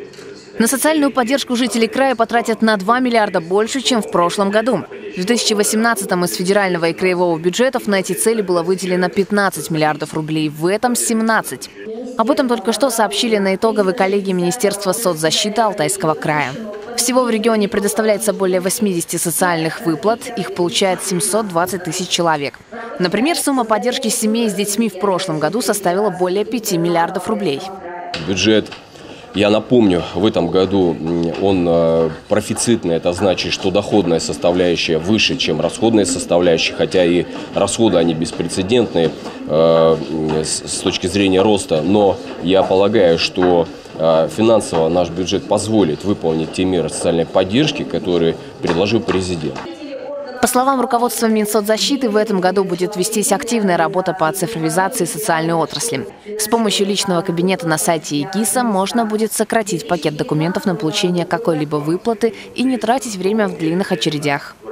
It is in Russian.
На социальную поддержку жителей края потратят на 2 миллиарда больше, чем в прошлом году. В 2018-м из федерального и краевого бюджетов на эти цели было выделено 15 миллиардов рублей, в этом 17. Об этом только что сообщили на итоговой коллегии Министерства соцзащиты Алтайского края. Всего в регионе предоставляется более 80 социальных выплат, их получает 720 тысяч человек. Например, сумма поддержки семей с детьми в прошлом году составила более 5 миллиардов рублей. Бюджет, я напомню, в этом году он профицитный, это значит, что доходная составляющая выше, чем расходная составляющая, хотя и расходы они беспрецедентные с точки зрения роста, но я полагаю, что финансово наш бюджет позволит выполнить те меры социальной поддержки, которые предложил президент. По словам руководства Минсоцзащиты, в этом году будет вестись активная работа по цифровизации социальной отрасли. С помощью личного кабинета на сайте ЕГИСа можно будет сократить пакет документов на получение какой-либо выплаты и не тратить время в длинных очередях.